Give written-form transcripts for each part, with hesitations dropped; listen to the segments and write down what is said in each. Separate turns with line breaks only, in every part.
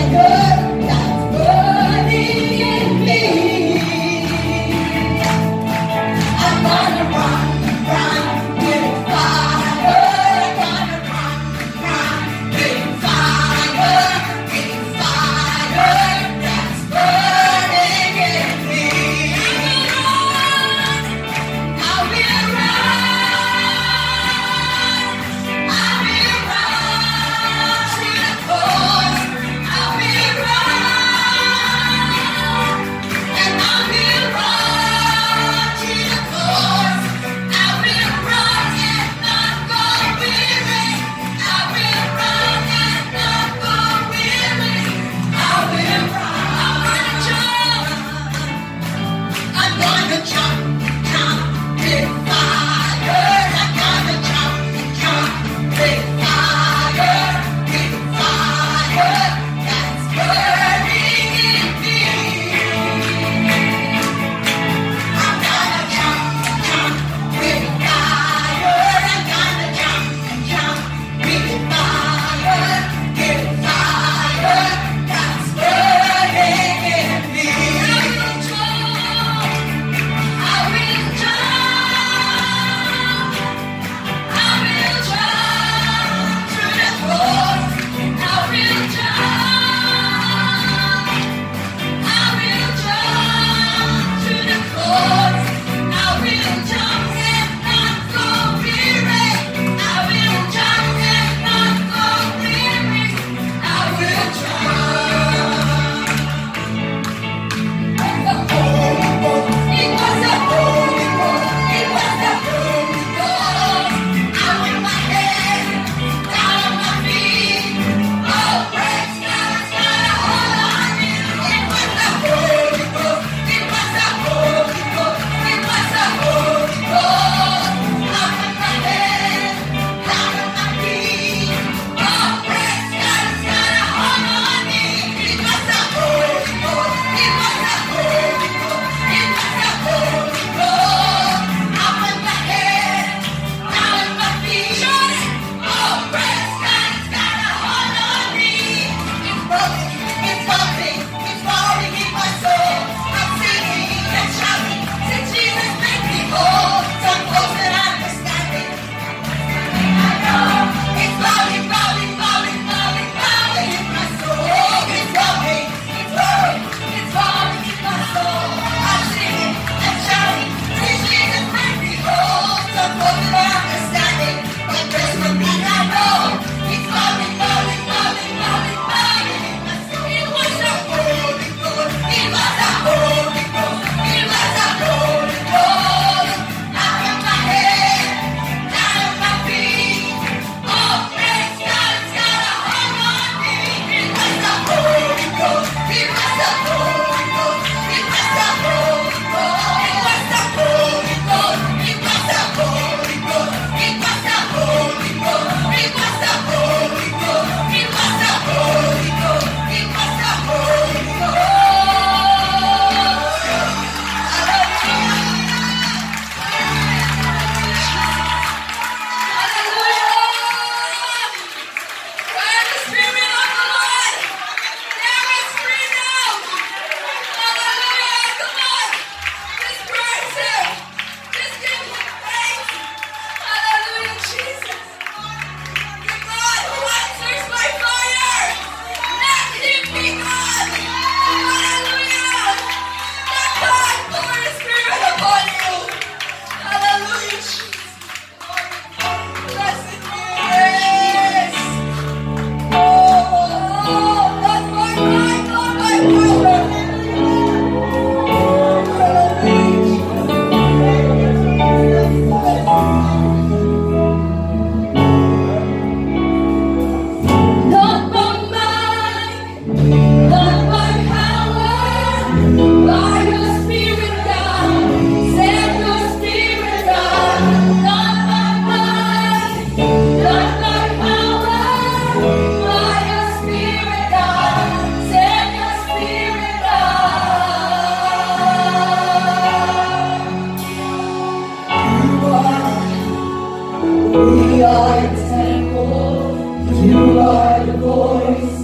We are the temple, you are the voice,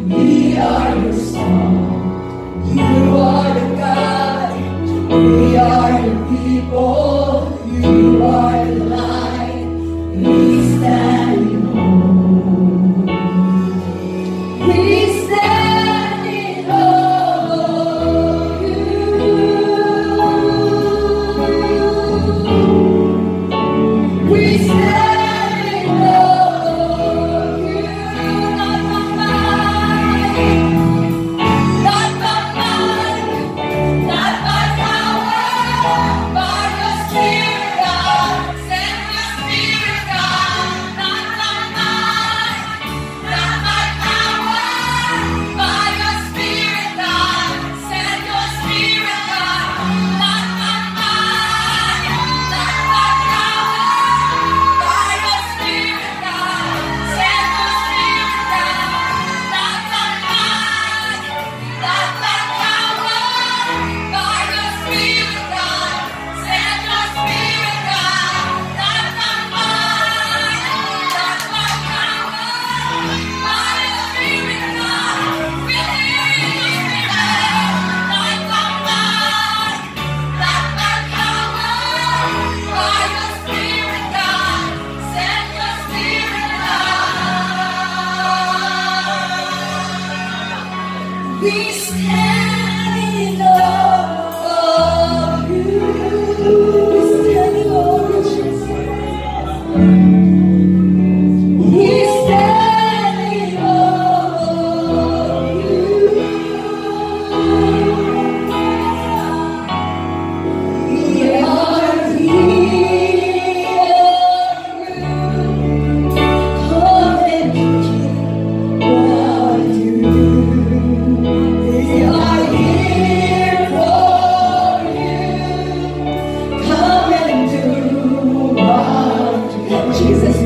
We are your song. You are the God. We are your people. You are the light. We stand in awe. We stand in awe of you. We stand in awe of you. Not by might, not by power, by your Spirit, God. Send your Spirit, God. Not by might, not by power, by your Spirit, God. Send your Spirit, God. Not by might, not by power, by your Spirit, God. Send your Spirit, God. Not by might, not by power, by your Spirit, God. Send your Spirit, God. Not by might, not by power, by your Spirit, God. We're hearing your Spirit. Not by might, not by power, by your Spirit, God. Send your Spirit, God. We stand in awe of you. We stand in awe of Jesus. We stand in awe of you. We are here for you. Come and do what you do. We are here for you. Come and do what you do. Jesus.